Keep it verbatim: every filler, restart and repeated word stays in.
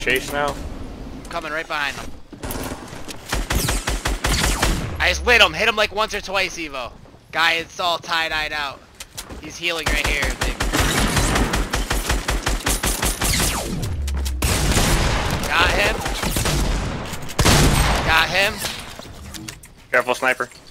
Chase now. Coming right behind him. I just lit him. Hit him like once or twice, Evo. Guy, it's all tie-dyed out. He's healing right here, I think. Got him. Got him. Careful, sniper.